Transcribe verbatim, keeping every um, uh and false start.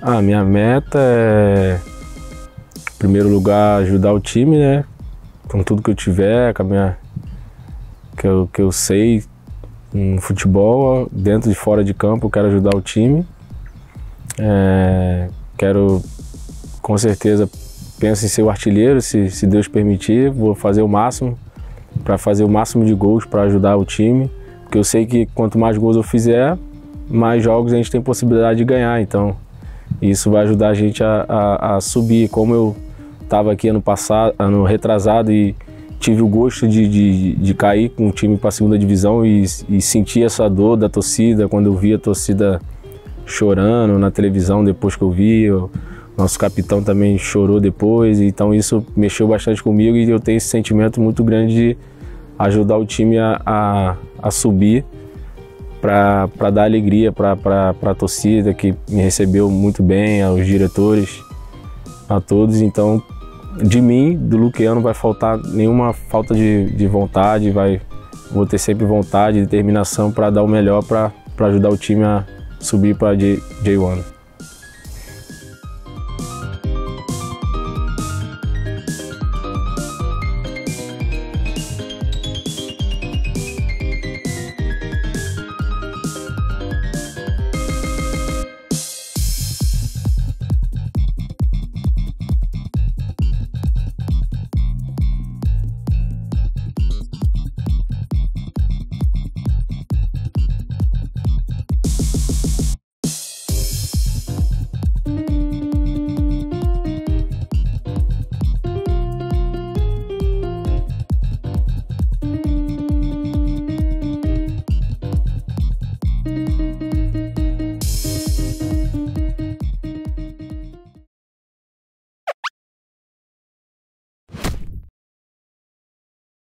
Ah, minha meta é, em primeiro lugar, ajudar o time, né? Com tudo que eu tiver, com a minha, que, eu, que eu sei no futebol, dentro e fora de campo, eu quero ajudar o time. É, quero, com certeza, penso em ser o artilheiro, se, se Deus permitir, vou fazer o máximo para fazer o máximo de gols para ajudar o time, porque eu sei que quanto mais gols eu fizer, mais jogos a gente tem possibilidade de ganhar, então isso vai ajudar a gente a, a, a subir. Como eu estava aqui ano passado, ano retrasado, e tive o gosto de, de, de cair com o time para a segunda divisão e, e sentir essa dor da torcida, quando eu vi a torcida chorando na televisão depois que eu vi, o nosso capitão também chorou depois, então isso mexeu bastante comigo e eu tenho esse sentimento muito grande de ajudar o time a, a, a subir, para dar alegria para a torcida que me recebeu muito bem, aos diretores, a todos. Então, de mim, do Luquiano, não vai faltar nenhuma falta de, de vontade, vai, vou ter sempre vontade e determinação para dar o melhor para ajudar o time a subir para J um.